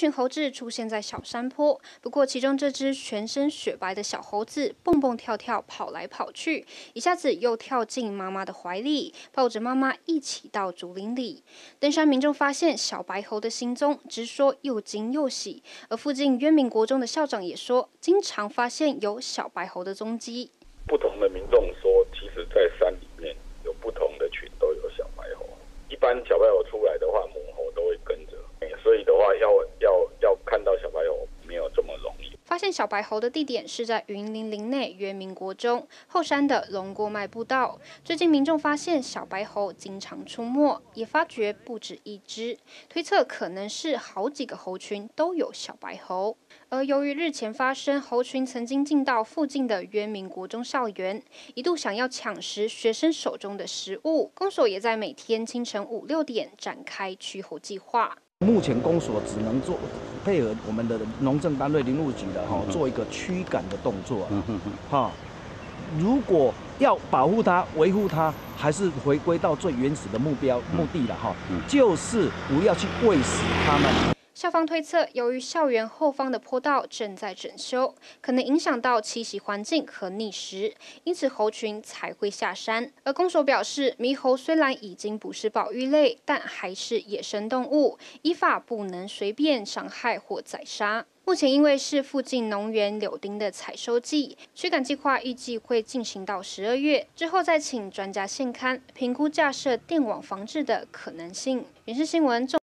群猴子出现在小山坡，不过其中这只全身雪白的小猴子蹦蹦跳跳跑来跑去，一下子又跳进妈妈的怀里，抱着妈妈一起到竹林里。登山民众发现小白猴的行踪，直说又惊又喜。而附近渊明国中的校长也说，经常发现有小白猴的踪迹。 不同的民众说，其实在山里面有不同的群都有小白猴。一般小白猴出来的话，母猴都会跟着，所以的话要看到小白猴没有这么容易。 发现小白猴的地点是在云林林内渊明国中后山的龙过脉步道。最近民众发现小白猴经常出没，也发觉不止一只，推测可能是好几个猴群都有小白猴。而由于日前发生猴群曾经进到附近的渊明国中校园，一度想要抢食学生手中的食物，公所也在每天清晨5、6点展开驱猴计划。 目前公所只能配合我们的农政单位林务局的做一个驱赶的动作如果要保护它、维护它，还是回归到最原始的目的了就是不要去喂食它们。 校方推测，由于校园后方的坡道正在整修，可能影响到栖息环境和觅食，因此猴群才会下山。而公所表示，猕猴虽然已经不是保育类，但还是野生动物，依法不能随便伤害或宰杀。目前因为是附近农园柳丁的采收季，驱赶计划预计会进行到12月，之后再请专家现勘评估架设电网防治的可能性。原视新闻